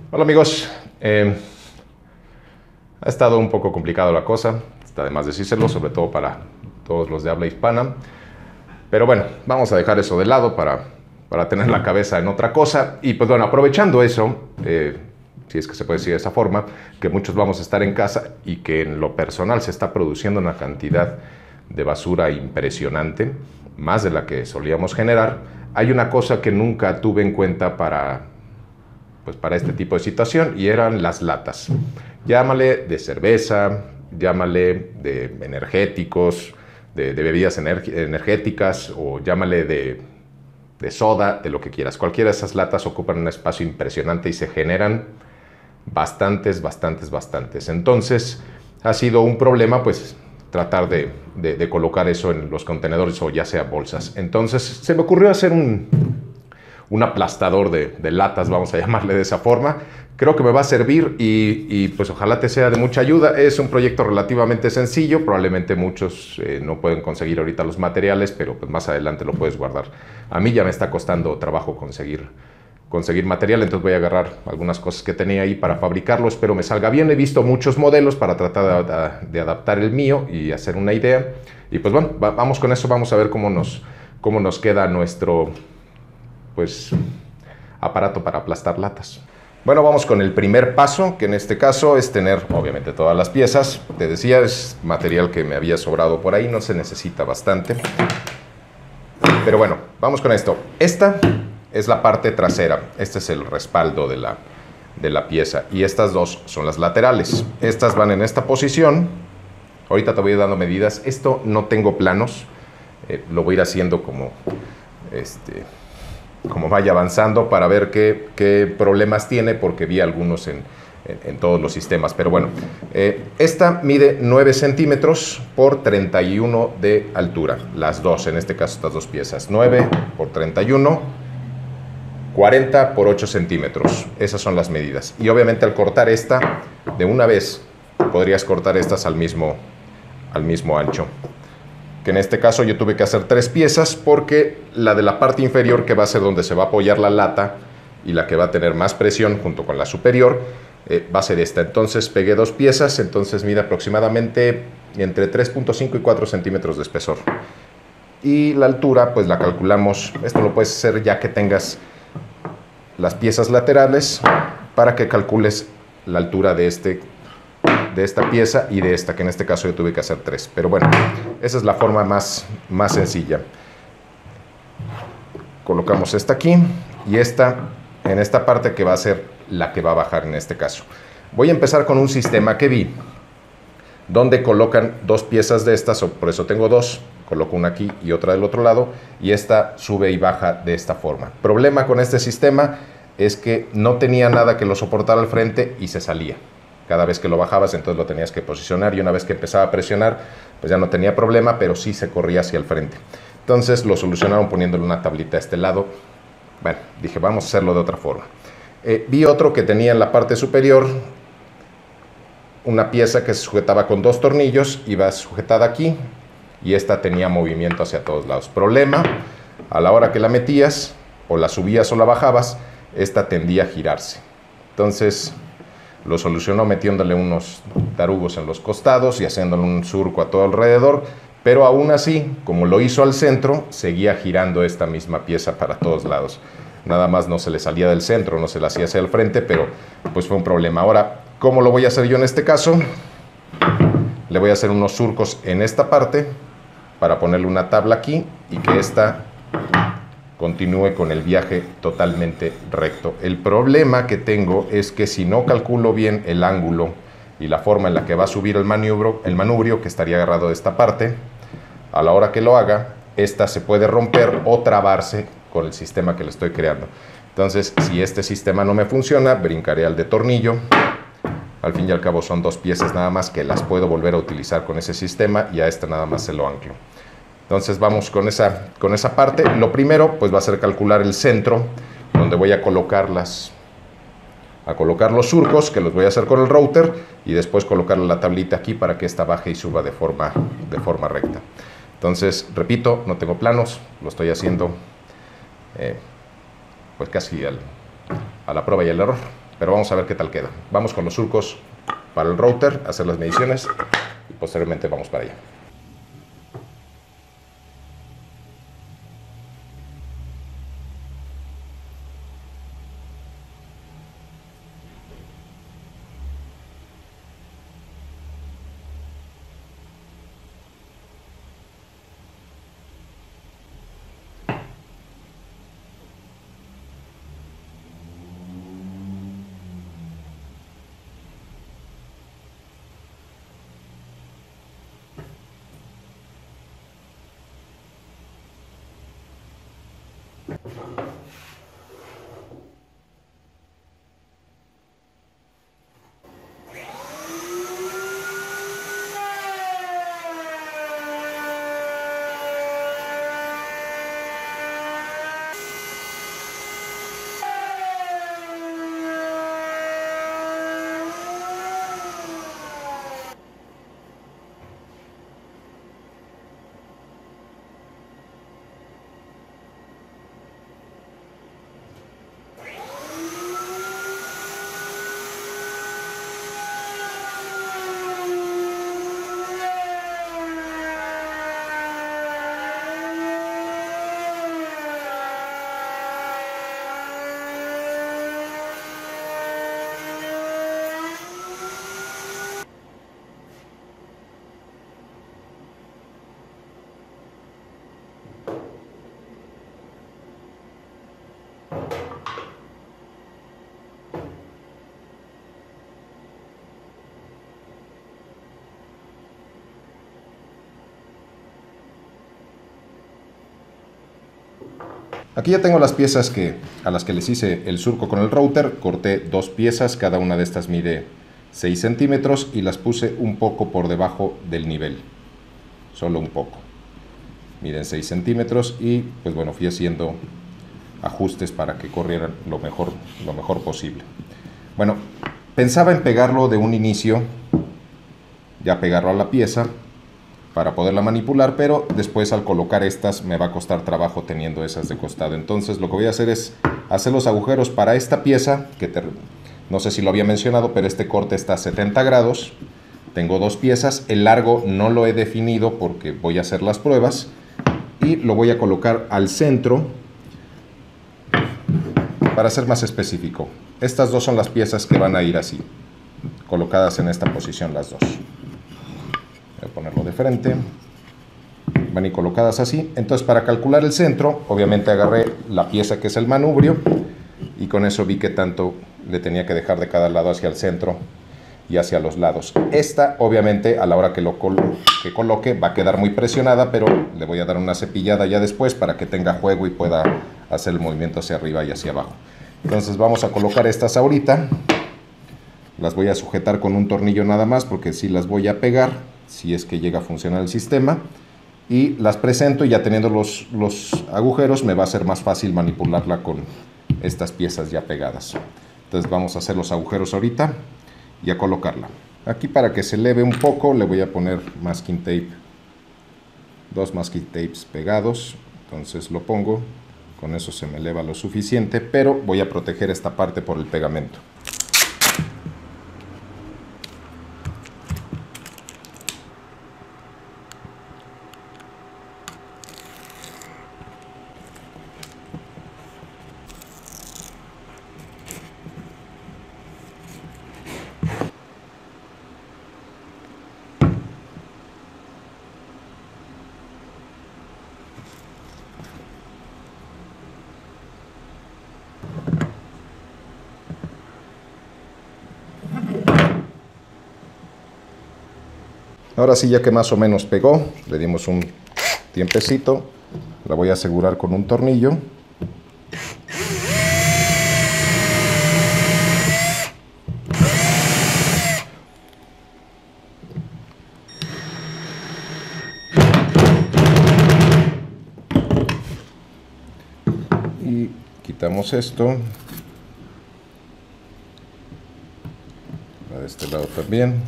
Hola amigos, ha estado un poco complicado la cosa, está de más decírselo, sobre todo para todos los de habla hispana, pero bueno, vamos a dejar eso de lado para tener la cabeza en otra cosa. Y pues bueno, aprovechando eso, si es que se puede decir de esa forma, que muchos vamos a estar en casa y que en lo personal se está produciendo una cantidad de basura impresionante, más de la que solíamos generar. Hay una cosa que nunca tuve en cuenta para este tipo de situación, y eran las latas. Llámale de cerveza, llámale de energéticos, de bebidas energéticas, o llámale de soda, de lo que quieras. Cualquiera de esas latas ocupan un espacio impresionante y se generan bastantes. Entonces ha sido un problema pues tratar de colocar eso en los contenedores, o ya sea bolsas. Entonces se me ocurrió hacer un aplastador de latas, vamos a llamarle de esa forma. Creo que me va a servir y pues ojalá te sea de mucha ayuda. Es un proyecto relativamente sencillo, probablemente muchos no pueden conseguir ahorita los materiales, pero pues más adelante lo puedes guardar. A mí ya me está costando trabajo conseguir material, entonces voy a agarrar algunas cosas que tenía ahí para fabricarlo. Espero me salga bien. He visto muchos modelos para tratar de adaptar el mío y hacer una idea. Y pues bueno, vamos con eso, vamos a ver cómo nos queda nuestro aparato para aplastar latas. Bueno, vamos con el primer paso, que en este caso es tener obviamente todas las piezas. Te decía, es material que me había sobrado por ahí, no se necesita bastante. Pero bueno, vamos con esto. Esta es la parte trasera, este es el respaldo de la pieza, y estas dos son las laterales. Estas van en esta posición. Ahorita te voy dando medidas. Esto no tengo planos, lo voy a ir haciendo como vaya avanzando, para ver qué problemas tiene, porque vi algunos en todos los sistemas. Pero bueno, esta mide 9 centímetros por 31 de altura, las dos, en este caso estas dos piezas, 9 por 31, 40 por 8 centímetros, esas son las medidas. Y obviamente al cortar esta de una vez, podrías cortar estas al mismo ancho. Que en este caso yo tuve que hacer 3 piezas, porque la de la parte inferior, que va a ser donde se va a apoyar la lata y la que va a tener más presión junto con la superior, va a ser esta. Entonces pegué 2 piezas, entonces mide aproximadamente entre 3.5 y 4 centímetros de espesor. Y la altura pues la calculamos. Esto lo puedes hacer ya que tengas las piezas laterales, para que calcules la altura de esta pieza y de esta, que en este caso yo tuve que hacer 3. Pero bueno, esa es la forma más sencilla. Colocamos esta aquí y esta en esta parte, que va a ser la que va a bajar en este caso. Voy a empezar con un sistema que vi, donde colocan 2 piezas de estas, o por eso tengo 2. Coloco una aquí y otra del otro lado, y esta sube y baja de esta forma. Problema con este sistema es que no tenía nada que lo soportara al frente y se salía. Cada vez que lo bajabas, entonces lo tenías que posicionar, y una vez que empezaba a presionar, pues ya no tenía problema, pero sí se corría hacia el frente. Entonces lo solucionaron poniéndole una tablita a este lado. Bueno, dije, vamos a hacerlo de otra forma. Vi otro que tenía en la parte superior una pieza que se sujetaba con 2 tornillos, iba sujetada aquí, y esta tenía movimiento hacia todos lados. Problema, a la hora que la metías, o la subías o la bajabas, esta tendía a girarse. Entonces lo solucionó metiéndole unos tarugos en los costados y haciéndole un surco a todo alrededor, pero aún así, como lo hizo al centro, seguía girando esta misma pieza para todos lados. Nada más no se le salía del centro, no se le hacía hacia el frente, pero pues fue un problema. Ahora, ¿cómo lo voy a hacer yo en este caso? Le voy a hacer unos surcos en esta parte para ponerle una tabla aquí, y que esta continúe con el viaje totalmente recto. El problema que tengo es que si no calculo bien el ángulo y la forma en la que va a subir el manubrio, que estaría agarrado de esta parte, a la hora que lo haga, esta se puede romper o trabarse con el sistema que le estoy creando. Entonces, si este sistema no me funciona, brincaré al de tornillo. Al fin y al cabo son 2 piezas nada más, que las puedo volver a utilizar con ese sistema, y a esta nada más se lo anclo. Entonces vamos con esa parte. Lo primero pues va a ser calcular el centro, donde voy a colocar los surcos, que los voy a hacer con el router, y después colocarle la tablita aquí para que esta baje y suba de forma recta. Entonces, repito, no tengo planos, lo estoy haciendo pues casi a la prueba y al error. pero vamos a ver qué tal queda. Vamos con los surcos para el router, hacer las mediciones y posteriormente vamos para allá. Aquí ya tengo las piezas a las que les hice el surco con el router. Corté 2 piezas, cada una de estas mide 6 centímetros y las puse un poco por debajo del nivel, solo un poco. Miden 6 centímetros y pues bueno, fui haciendo ajustes para que corrieran lo mejor posible. Bueno, pensaba en pegarlo de un inicio, ya pegarlo a la pieza para poderla manipular, pero después al colocar estas me va a costar trabajo teniendo esas de costado. Entonces lo que voy a hacer es hacer los agujeros para esta pieza, no sé si lo había mencionado, pero este corte está a 70 grados. Tengo 2 piezas, el largo no lo he definido porque voy a hacer las pruebas y lo voy a colocar al centro para ser más específico. Estas dos son las piezas que van a ir así, colocadas en esta posición las dos. Voy a ponerlo de frente, van a ir colocadas así. Entonces para calcular el centro, obviamente agarré la pieza que es el manubrio y con eso vi que tanto le tenía que dejar de cada lado hacia el centro y hacia los lados. Esta obviamente a la hora que coloque va a quedar muy presionada, pero le voy a dar una cepillada ya después para que tenga juego y pueda hacer el movimiento hacia arriba y hacia abajo. Entonces vamos a colocar estas ahorita. Las voy a sujetar con un tornillo nada más porque sí las voy a pegar si es que llega a funcionar el sistema, y las presento y ya teniendo los agujeros me va a ser más fácil manipularla con estas piezas ya pegadas. Entonces vamos a hacer los agujeros ahorita y a colocarla. Aquí para que se eleve un poco le voy a poner masking tape, 2 masking tapes pegados. Entonces lo pongo, con eso se me eleva lo suficiente, pero voy a proteger esta parte por el pegamento. Ahora sí, ya que más o menos pegó, le dimos un tiempecito, la voy a asegurar con un tornillo. Y quitamos esto. De este lado también.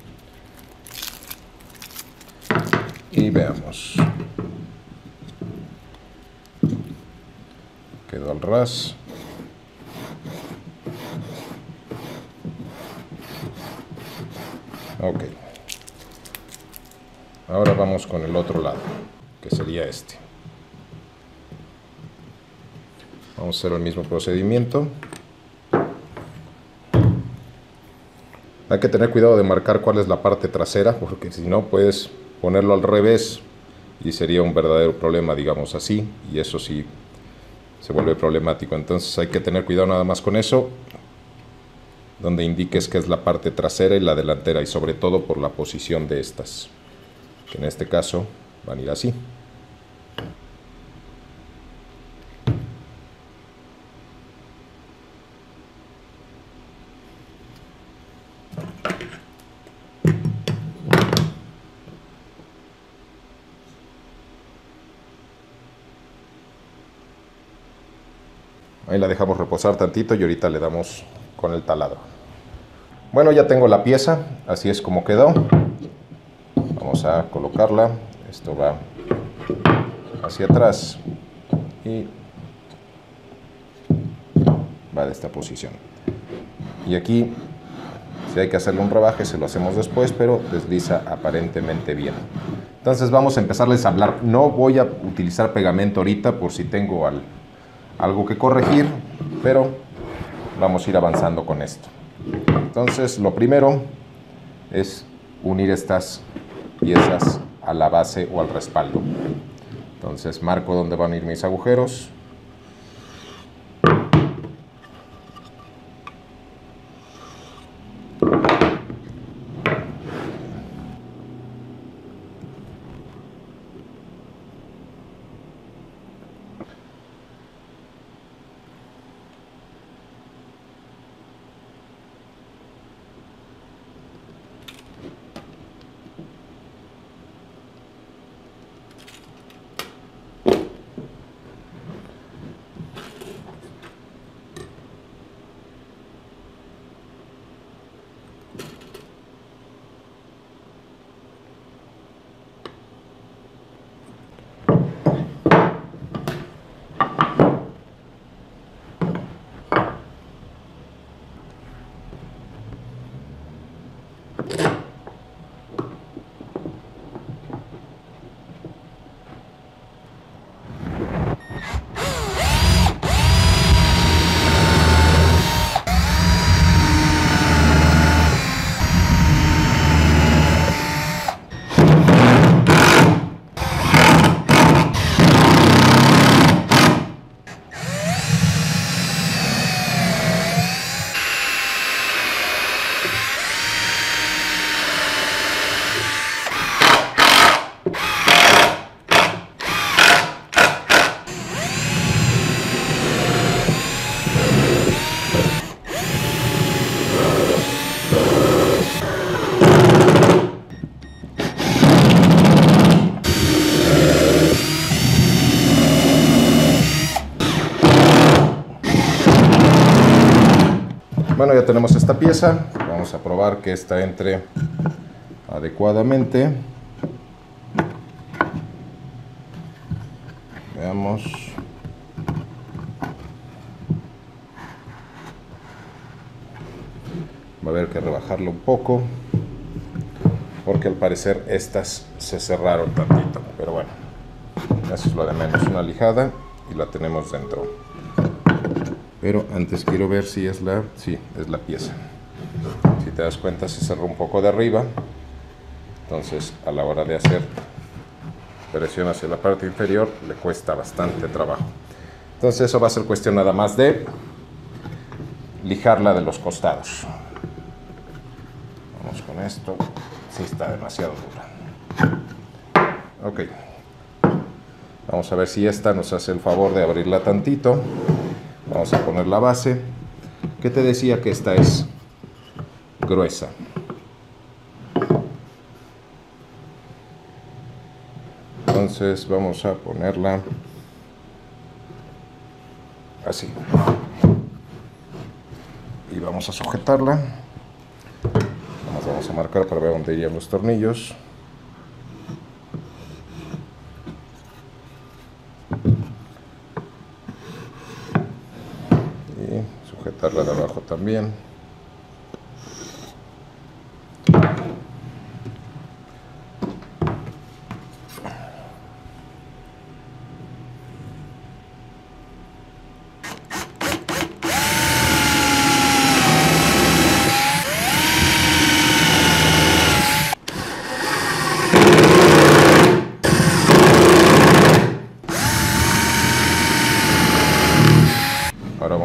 Y veamos. Quedó al ras. Ok. Ahora vamos con el otro lado, que sería este. Vamos a hacer el mismo procedimiento. Hay que tener cuidado de marcar cuál es la parte trasera, porque si no puedes ponerlo al revés y sería un verdadero problema, digamos así, y eso sí se vuelve problemático. Entonces hay que tener cuidado nada más con eso, donde indiques que es la parte trasera y la delantera, y sobre todo por la posición de estas, que en este caso van a ir así. Ahí la dejamos reposar tantito y ahorita le damos con el taladro. Bueno, ya tengo la pieza, así es como quedó. Vamos a colocarla. Esto va hacia atrás y va de esta posición. Y aquí, si hay que hacerle un rebaje, se lo hacemos después, pero desliza aparentemente bien. Entonces vamos a empezarles a hablar. No voy a utilizar pegamento ahorita por si tengo algo que corregir, pero vamos a ir avanzando con esto. Entonces lo primero es unir estas piezas a la base o al respaldo. Entonces marco dónde van a ir mis agujeros. Bueno, ya tenemos esta pieza. Vamos a probar que esta entre adecuadamente. Veamos. Va a haber que rebajarlo un poco, porque al parecer estas se cerraron tantito, pero bueno, eso es lo de menos. Una lijada y la tenemos dentro. Pero antes quiero ver si es la... Sí, es la pieza. Si te das cuenta, se cerró un poco de arriba. Entonces, a la hora de hacer presión hacia la parte inferior, le cuesta bastante trabajo. Entonces, eso va a ser cuestión nada más de lijarla de los costados. Vamos con esto. Sí, está demasiado dura. Ok. Vamos a ver si esta nos hace el favor de abrirla tantito. Vamos a poner la base, que te decía que esta es gruesa. Entonces vamos a ponerla así. Y vamos a sujetarla. Vamos a marcar para ver dónde irían los tornillos. Sujetarla de abajo también.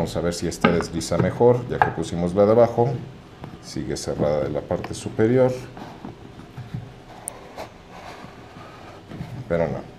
Vamos a ver si esta desliza mejor, ya que pusimos la de abajo. Sigue cerrada de la parte superior. Pero no.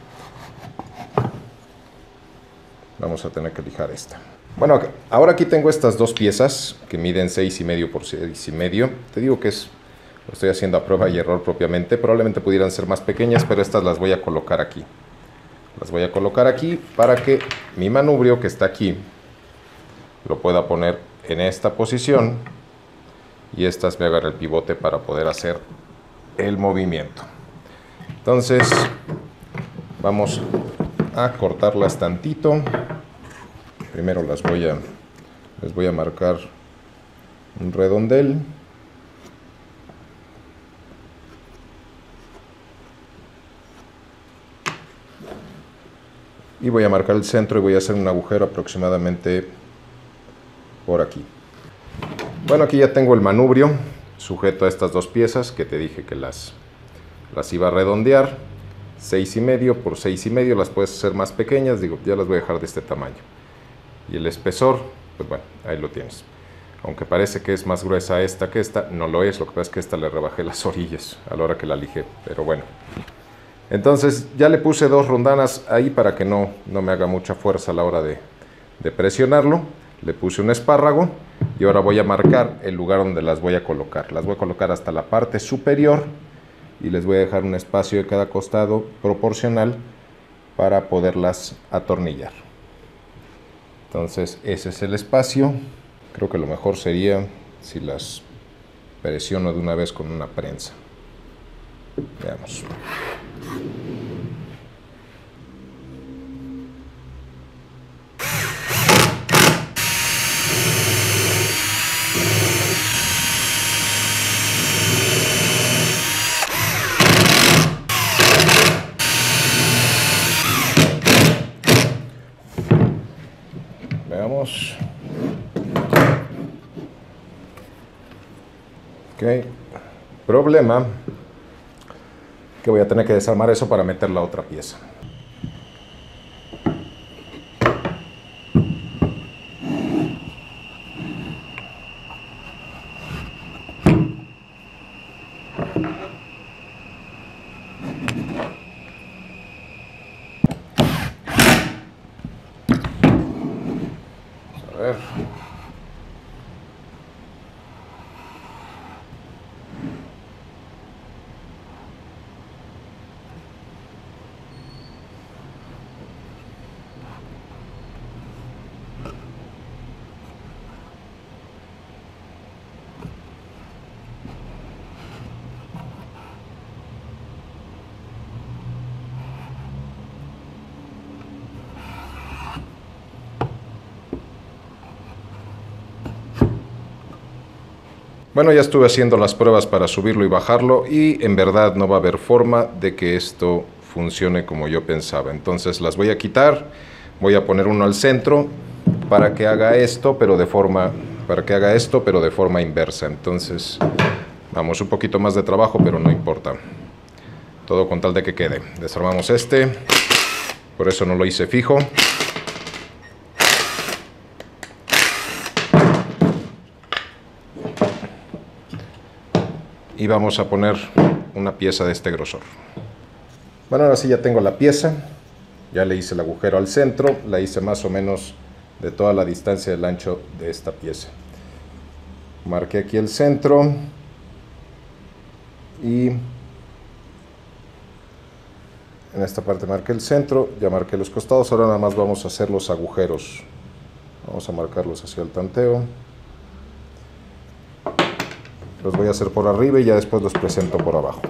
Vamos a tener que lijar esta. Bueno, ahora aquí tengo estas dos piezas que miden 6,5 por 6,5. Te digo que lo estoy haciendo a prueba y error propiamente. Probablemente pudieran ser más pequeñas, pero estas las voy a colocar aquí. Las voy a colocar aquí para que mi manubrio que está aquí lo pueda poner en esta posición y estas me hagan el pivote para poder hacer el movimiento. Entonces vamos a cortarlas tantito. Primero les voy a marcar un redondel. Y voy a marcar el centro y voy a hacer un agujero aproximadamente por aquí. Bueno, aquí ya tengo el manubrio sujeto a estas dos piezas que te dije que las iba a redondear. 6,5 por 6,5, las puedes hacer más pequeñas, digo, ya las voy a dejar de este tamaño. Y el espesor, pues bueno, ahí lo tienes. Aunque parece que es más gruesa esta que esta, no lo es, lo que pasa es que esta le rebajé las orillas a la hora que la lijé, pero bueno. Entonces ya le puse dos rondanas ahí para que no me haga mucha fuerza a la hora de presionarlo. Le puse un espárrago y ahora voy a marcar el lugar donde las voy a colocar. Las voy a colocar hasta la parte superior y les voy a dejar un espacio de cada costado proporcional para poderlas atornillar. Entonces ese es el espacio. Creo que lo mejor sería si las presiono de una vez con una prensa. Veamos. Veamos. Ok. Problema que voy a tener que desarmar eso para meter la otra pieza. A ver. Bueno, ya estuve haciendo las pruebas para subirlo y bajarlo y en verdad no va a haber forma de que esto funcione como yo pensaba. Entonces las voy a quitar, voy a poner uno al centro para que haga esto, pero de forma inversa. Entonces, vamos, un poquito más de trabajo, pero no importa. Todo con tal de que quede. Desarmamos este, por eso no lo hice fijo. Y vamos a poner una pieza de este grosor. Bueno, ahora sí ya tengo la pieza. Ya le hice el agujero al centro. La hice más o menos de toda la distancia del ancho de esta pieza. Marqué aquí el centro. Y en esta parte marqué el centro. Ya marqué los costados. Ahora nada más vamos a hacer los agujeros. Vamos a marcarlos hacia el tanteo. Los voy a hacer por arriba y ya después los presento por abajo.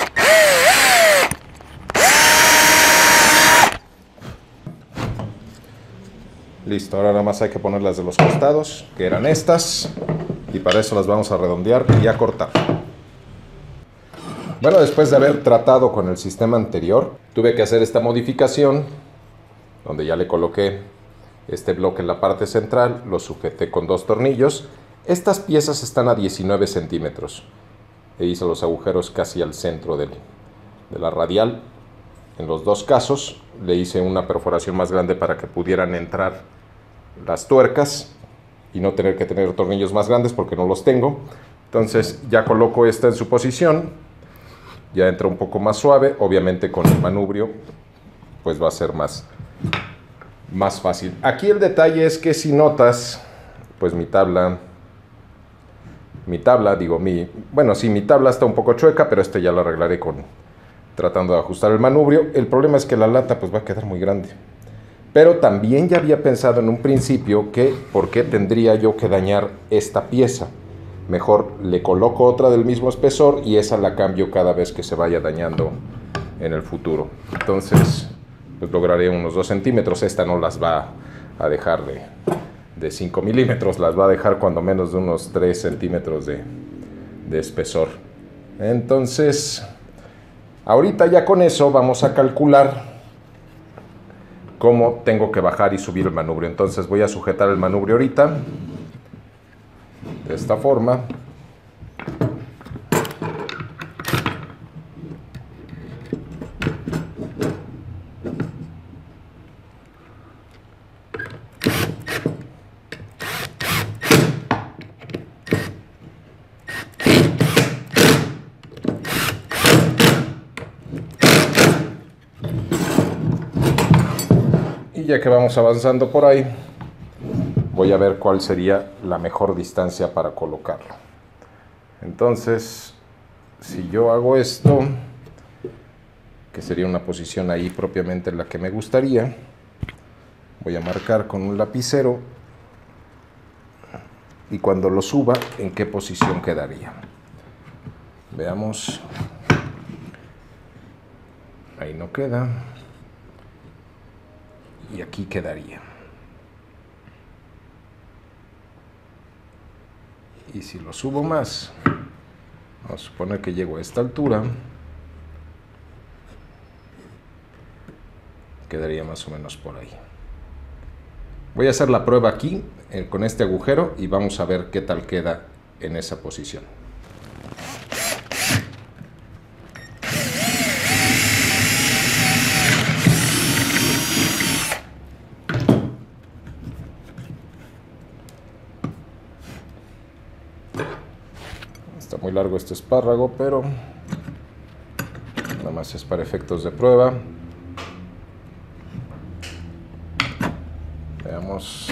Listo, ahora nada más hay que ponerlas de los costados, que eran estas. Y para eso las vamos a redondear y a cortar. Bueno, después de haber tratado con el sistema anterior, tuve que hacer esta modificación, donde ya le coloqué este bloque en la parte central, lo sujeté con dos tornillos. Estas piezas están a 19 centímetros. E hice los agujeros casi al centro de la radial. En los dos casos le hice una perforación más grande para que pudieran entrar las tuercas y no tener que tener tornillos más grandes porque no los tengo. Entonces ya coloco esta en su posición, ya entra un poco más suave, obviamente con el manubrio pues va a ser más fácil. Aquí el detalle es que si notas, pues mi tabla está un poco chueca, pero ya lo arreglaré tratando de ajustar el manubrio. El problema es que la lata pues va a quedar muy grande. Pero también ya había pensado en un principio que por qué tendría yo que dañar esta pieza. Mejor le coloco otra del mismo espesor y esa la cambio cada vez que se vaya dañando en el futuro. Entonces pues lograré unos 2 centímetros. Esta no las va a dejar de 5 milímetros, las va a dejar cuando menos de unos 3 centímetros de espesor. Entonces ahorita ya con eso vamos a calcular cómo tengo que bajar y subir el manubrio. Entonces voy a sujetar el manubrio ahorita de esta forma. Ya que vamos avanzando por ahí, voy a ver cuál sería la mejor distancia para colocarlo. Entonces, si yo hago esto, que sería una posición ahí propiamente la que me gustaría, voy a marcar con un lapicero y cuando lo suba, en qué posición quedaría. Veamos. Ahí no queda. Y aquí quedaría. Y si lo subo más, vamos a suponer que llego a esta altura, quedaría más o menos por ahí. Voy a hacer la prueba aquí con este agujero y vamos a ver qué tal queda en esa posición. Está muy largo este espárrago, pero nada más es para efectos de prueba. Veamos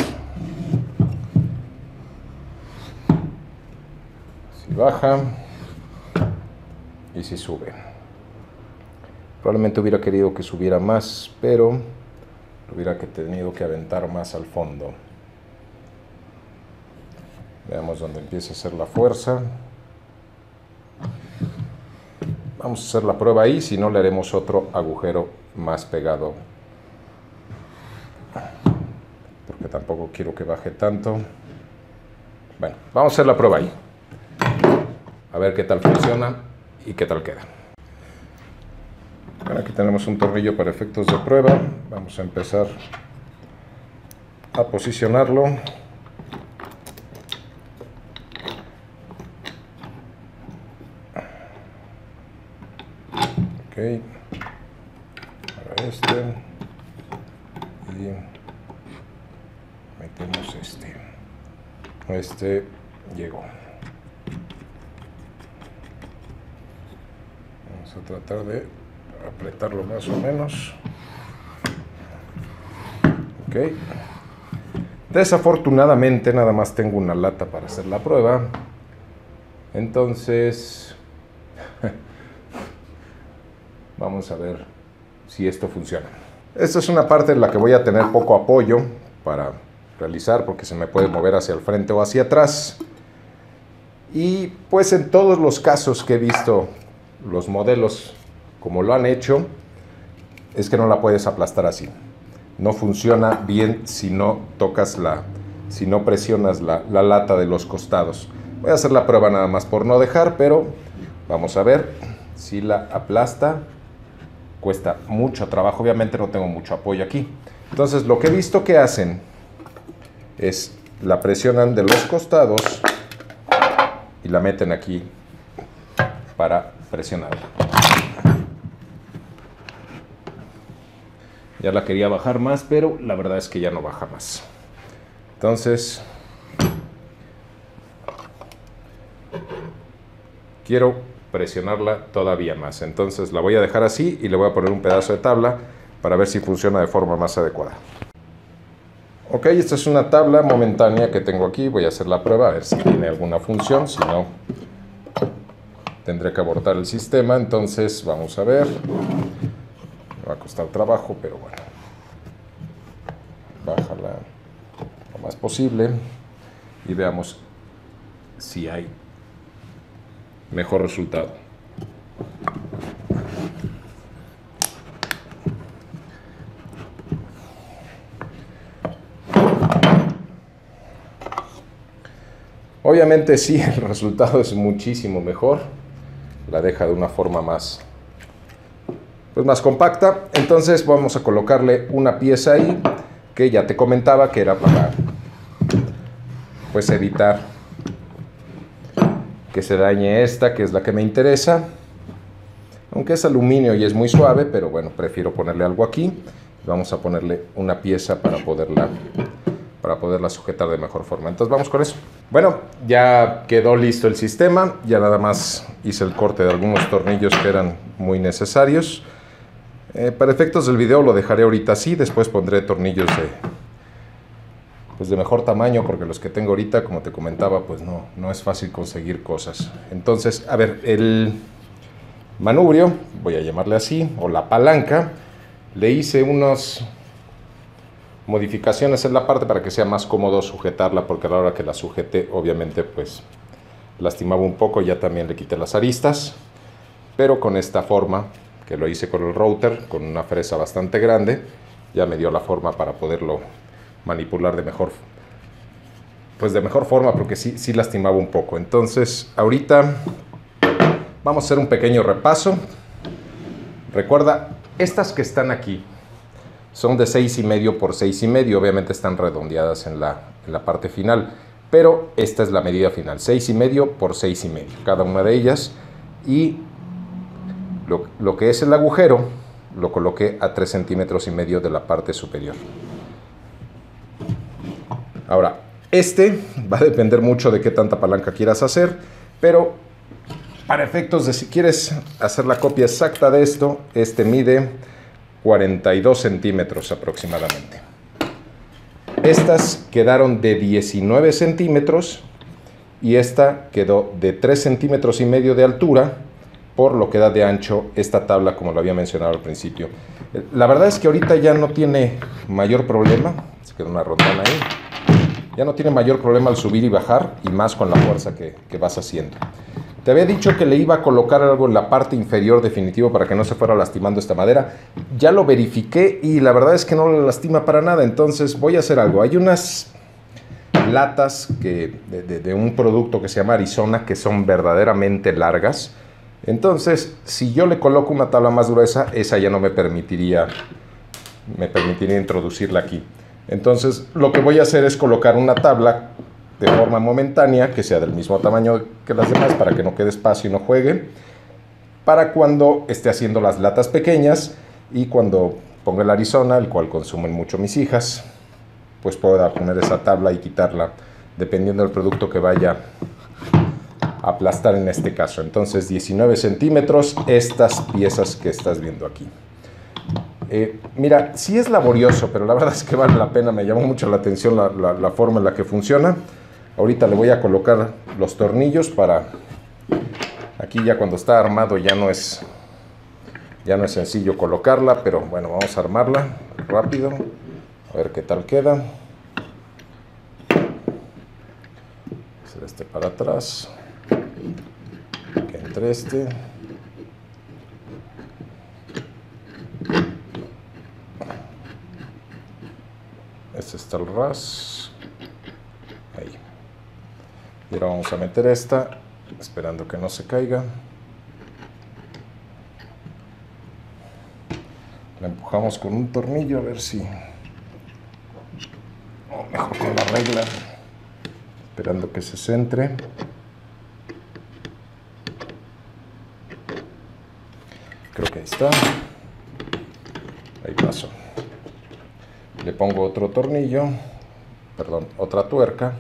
si baja y si sube. Probablemente hubiera querido que subiera más, pero lo hubiera tenido que aventar más al fondo. Veamos dónde empieza a hacer la fuerza. Vamos a hacer la prueba ahí, si no le haremos otro agujero más pegado. Porque tampoco quiero que baje tanto. Bueno, vamos a hacer la prueba ahí. A ver qué tal funciona y qué tal queda. Bueno, aquí tenemos un tornillo para efectos de prueba. Vamos a empezar a posicionarlo. Ok, para este y metemos este llegó. Vamos a tratar de apretarlo más o menos. Ok, desafortunadamente nada más tengo una lata para hacer la prueba, entonces vamos a ver si esto funciona. Esta es una parte en la que voy a tener poco apoyo para realizar porque se me puede mover hacia el frente o hacia atrás. Y pues en todos los casos que he visto los modelos como lo han hecho, es que no la puedes aplastar así. No funciona bien si no tocas si no presionas la lata de los costados. Voy a hacer la prueba nada más por no dejar, pero vamos a ver si la aplasta. Cuesta mucho trabajo, obviamente no tengo mucho apoyo aquí. Entonces lo que he visto que hacen es la presionan de los costados y la meten aquí para presionarla. Ya la quería bajar más, pero la verdad es que ya no baja más. Entonces, quiero presionarla todavía más. Entonces la voy a dejar así y le voy a poner un pedazo de tabla para ver si funciona de forma más adecuada. Ok, esta es una tabla momentánea que tengo aquí. Voy a hacer la prueba a ver si tiene alguna función. Si no, tendré que abortar el sistema. Entonces vamos a ver. Me va a costar trabajo, pero bueno. Bájala lo más posible y veamos si hay mejor resultado. Obviamente sí, el resultado es muchísimo mejor. La deja de una forma más compacta. Entonces vamos a colocarle una pieza ahí que ya te comentaba que era para evitar que se dañe esta, que es la que me interesa. Aunque es aluminio y es muy suave, pero bueno, prefiero ponerle algo aquí. Vamos a ponerle una pieza para poderla sujetar de mejor forma. Entonces vamos con eso. Bueno, ya quedó listo el sistema. Ya nada más hice el corte de algunos tornillos que eran muy necesarios. Para efectos del video lo dejaré ahorita así. Después pondré tornillos de mejor tamaño, porque los que tengo ahorita, como te comentaba, pues no es fácil conseguir cosas. Entonces, a ver, el manubrio, voy a llamarle así, o la palanca, le hice unas modificaciones en la parte para que sea más cómodo sujetarla, porque a la hora que la sujete, obviamente, pues lastimaba un poco. Ya también le quité las aristas, pero con esta forma, que lo hice con el router, con una fresa bastante grande, ya me dio la forma para poderlo manipular de mejor forma, porque sí lastimaba un poco. Entonces, ahorita vamos a hacer un pequeño repaso. Recuerda, estas que están aquí son de 6,5 por 6,5, obviamente están redondeadas en la parte final, pero esta es la medida final, 6,5 por 6,5, cada una de ellas. Y lo que es el agujero lo coloqué a 3,5 centímetros de la parte superior. Ahora, va a depender mucho de qué tanta palanca quieras hacer, pero para efectos de si quieres hacer la copia exacta de esto, mide 42 centímetros aproximadamente. Estas quedaron de 19 centímetros y esta quedó de 3,5 centímetros de altura, por lo que da de ancho esta tabla, como lo había mencionado al principio. La verdad es que ahorita ya no tiene mayor problema. Se quedó una rondana ahí. Ya no tiene mayor problema al subir y bajar, y más con la fuerza que vas haciendo. Te había dicho que le iba a colocar algo en la parte inferior definitivo para que no se fuera lastimando esta madera. Ya lo verifiqué y la verdad es que no la lastima para nada. Entonces voy a hacer algo. Hay unas latas de un producto que se llama Arizona, que son verdaderamente largas. Entonces, si yo le coloco una tabla más gruesa, esa ya no me permitiría introducirla aquí. Entonces, lo que voy a hacer es colocar una tabla de forma momentánea, que sea del mismo tamaño que las demás, para que no quede espacio y no juegue, para cuando esté haciendo las latas pequeñas y cuando ponga el Arizona, el cual consumen mucho mis hijas, pues pueda poner esa tabla y quitarla, dependiendo del producto que vaya a aplastar en este caso. Entonces, 19 centímetros, estas piezas que estás viendo aquí. Mira, sí es laborioso, pero la verdad es que vale la pena. Me llamó mucho la atención la forma en la que funciona. Ahorita le voy a colocar los tornillos para... Aquí ya cuando está armado ya no es sencillo colocarla, pero bueno, vamos a armarla rápido. A ver qué tal queda. Hacer este para atrás. Que entre este. Este está el ras. Ahí. Y ahora vamos a meter esta, esperando que no se caiga. La empujamos con un tornillo a ver si... O mejor con la regla. Esperando que se centre. Creo que ahí está. Ahí pasó. Le pongo otro tornillo otra tuerca.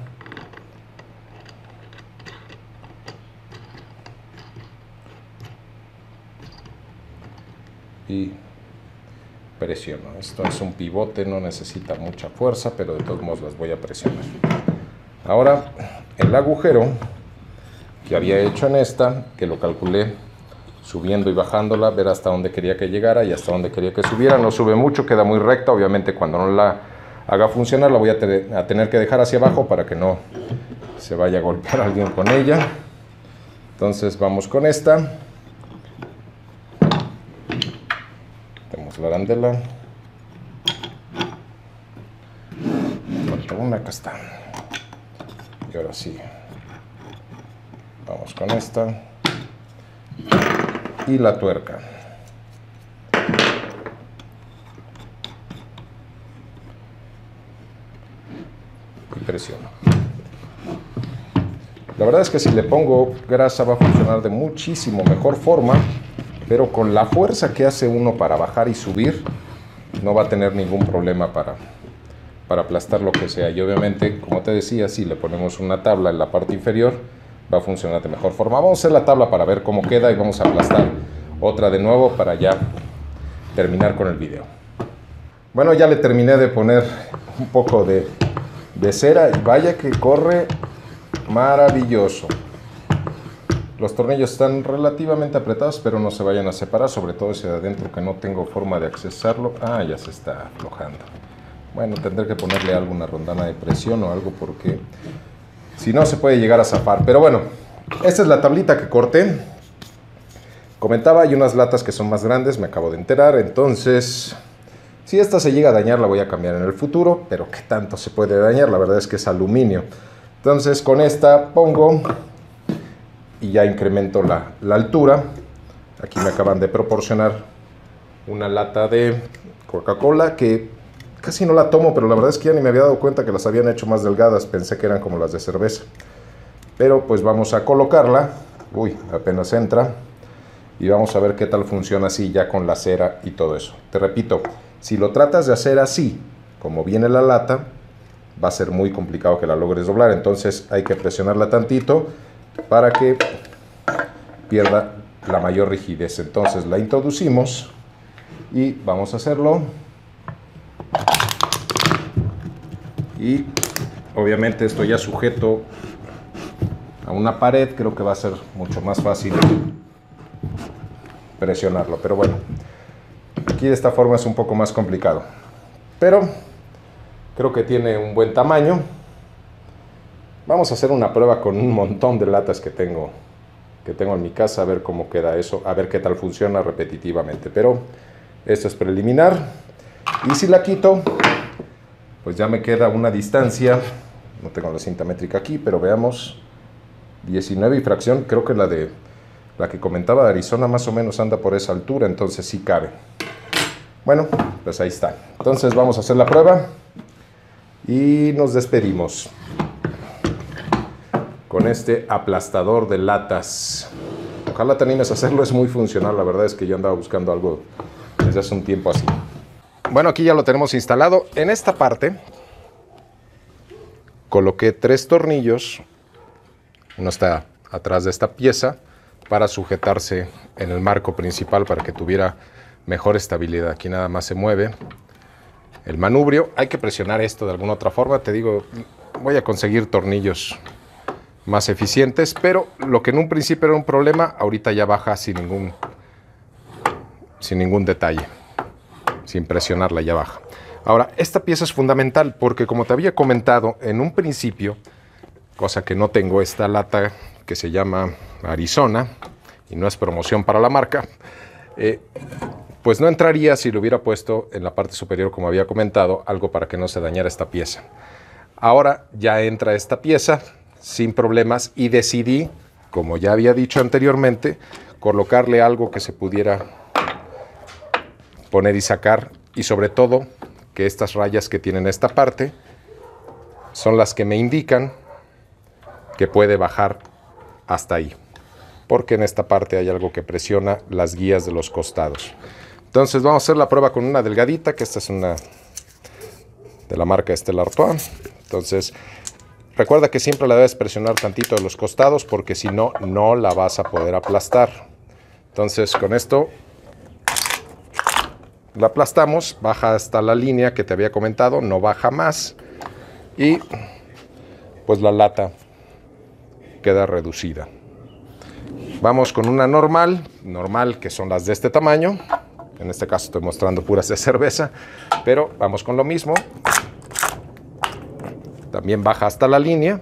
Y presiono. Esto es un pivote, no necesita mucha fuerza, pero de todos modos las voy a presionar. Ahora el agujero que había hecho en esta, que lo calculé subiendo y bajándola, ver hasta dónde quería que llegara y hasta dónde quería que subiera. No sube mucho, queda muy recta. Obviamente cuando no la haga funcionar la voy a tener que dejar hacia abajo para que no se vaya a golpear a alguien con ella. Entonces vamos con esta. Tenemos la arandela. Falta una, acá está. Y ahora sí. Vamos con esta. Y la tuerca. Y presiono. La verdad es que si le pongo grasa va a funcionar de muchísimo mejor forma, pero con la fuerza que hace uno para bajar y subir, no va a tener ningún problema para aplastar lo que sea. Y obviamente, como te decía, si le ponemos una tabla en la parte inferior, va a funcionar de mejor forma. Vamos a hacer la tabla para ver cómo queda y vamos a aplastar otra de nuevo para ya terminar con el video. Bueno, ya le terminé de poner un poco de cera y vaya que corre maravilloso. Los tornillos están relativamente apretados, pero no se vayan a separar, sobre todo ese de adentro que no tengo forma de accesarlo. Ah, ya se está aflojando. Bueno, tendré que ponerle alguna rondana de presión o algo porque si no se puede llegar a zafar. Pero bueno, esta es la tablita que corté. Comentaba, hay unas latas que son más grandes, me acabo de enterar. Entonces, si esta se llega a dañar, la voy a cambiar en el futuro. Pero ¿qué tanto se puede dañar? La verdad es que es aluminio. Entonces, con esta pongo y ya incremento la altura. Aquí me acaban de proporcionar una lata de Coca-Cola que casi no la tomo, pero la verdad es que ya ni me había dado cuenta que las habían hecho más delgadas. Pensé que eran como las de cerveza. Pero pues vamos a colocarla. Uy, apenas entra. Y vamos a ver qué tal funciona así ya con la cera y todo eso. Te repito, si lo tratas de hacer así, como viene la lata, va a ser muy complicado que la logres doblar. Entonces hay que presionarla tantito para que pierda la mayor rigidez. Entonces la introducimos y vamos a hacerlo. Y obviamente esto ya sujeto a una pared, creo que va a ser mucho más fácil presionarlo. Pero bueno, aquí de esta forma es un poco más complicado. Pero creo que tiene un buen tamaño. Vamos a hacer una prueba con un montón de latas que tengo en mi casa, a ver cómo queda eso, a ver qué tal funciona repetitivamente. Pero esto es preliminar. Y si la quito, pues ya me queda una distancia, no tengo la cinta métrica aquí, pero veamos, 19 y fracción. Creo que la que comentaba de Arizona más o menos anda por esa altura, entonces sí cabe. Bueno, pues ahí está. Entonces vamos a hacer la prueba y nos despedimos con este aplastador de latas. Ojalá te animes a hacerlo, es muy funcional. La verdad es que yo andaba buscando algo desde hace un tiempo así. Bueno, aquí ya lo tenemos instalado. En esta parte coloqué 3 tornillos. Uno está atrás de esta pieza para sujetarse en el marco principal para que tuviera mejor estabilidad. Aquí nada más se mueve el manubrio. Hay que presionar esto de alguna otra forma. Te digo, voy a conseguir tornillos más eficientes, pero lo que en un principio era un problema, ahorita ya baja sin ningún detalle. Sin presionarla ya baja. Ahora, esta pieza es fundamental porque, como te había comentado en un principio, cosa que no tengo, esta lata que se llama Arizona, y no es promoción para la marca, pues no entraría si lo hubiera puesto en la parte superior, como había comentado, algo para que no se dañara esta pieza. Ahora ya entra esta pieza sin problemas y decidí, como ya había dicho anteriormente, colocarle algo que se pudiera poner y sacar, y sobre todo que estas rayas que tienen esta parte son las que me indican que puede bajar hasta ahí, porque en esta parte hay algo que presiona las guías de los costados. Entonces vamos a hacer la prueba con una delgadita, que esta es una de la marca Stella Artois. Entonces, recuerda que siempre la debes presionar tantito de los costados porque si no, no la vas a poder aplastar. Entonces, con esto la aplastamos, baja hasta la línea que te había comentado, no baja más y pues la lata queda reducida. Vamos con una normal que son las de este tamaño. En este caso estoy mostrando puras de cerveza, pero vamos con lo mismo. También baja hasta la línea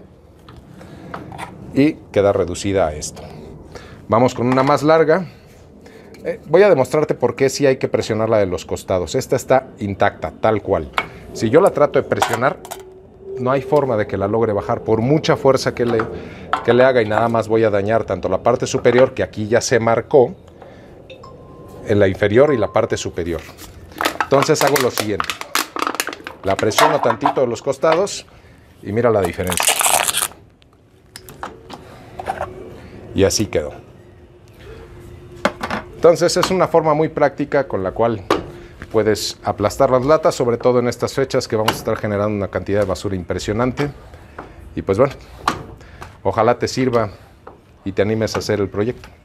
y queda reducida a esto. Vamos con una más larga. Voy a demostrarte por qué sí hay que presionar la de los costados. Esta está intacta, tal cual. Si yo la trato de presionar, no hay forma de que la logre bajar por mucha fuerza que le haga, y nada más voy a dañar tanto la parte superior, que aquí ya se marcó, en la inferior y la parte superior. Entonces hago lo siguiente. La presiono tantito de los costados y mira la diferencia. Y así quedó. Entonces es una forma muy práctica con la cual puedes aplastar las latas, sobre todo en estas fechas que vamos a estar generando una cantidad de basura impresionante. Y pues bueno, ojalá te sirva y te animes a hacer el proyecto.